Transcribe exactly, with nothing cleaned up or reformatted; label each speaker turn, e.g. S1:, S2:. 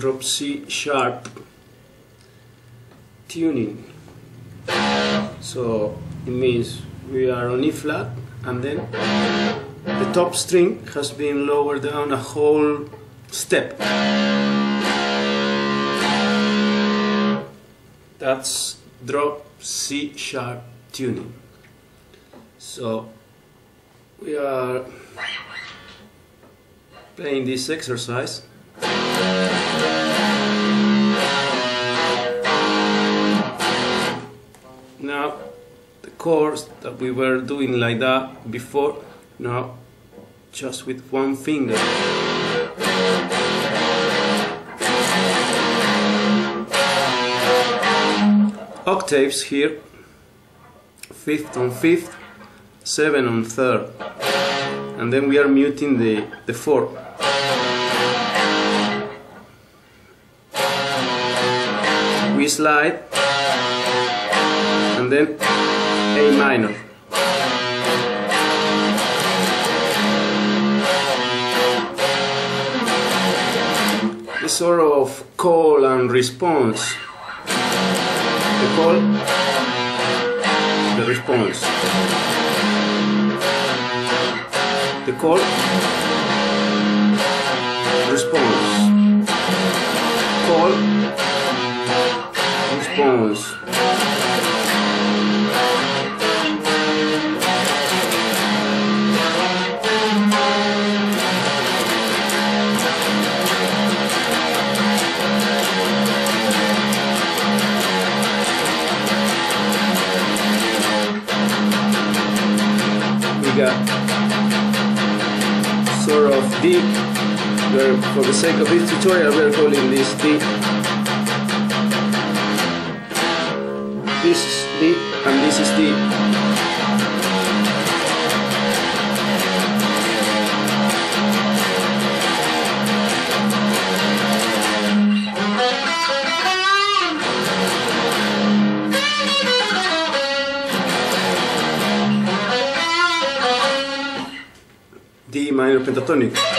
S1: drop C sharp tuning. So it means we are on E flat, and then the top string has been lowered down a whole step. That's drop C sharp tuning. So we are playing this exercise. Now the chords that we were doing like that before, now just with one finger. Octaves here, fifth on fifth, seven on third, and then we are muting the, the fourth. We slide, and then A minor. This sort of call and response. The call, the response. The call, response. Call, response. We got sort of D, where for the sake of this tutorial we're calling this D. This is D and this is D. D minor pentatonic.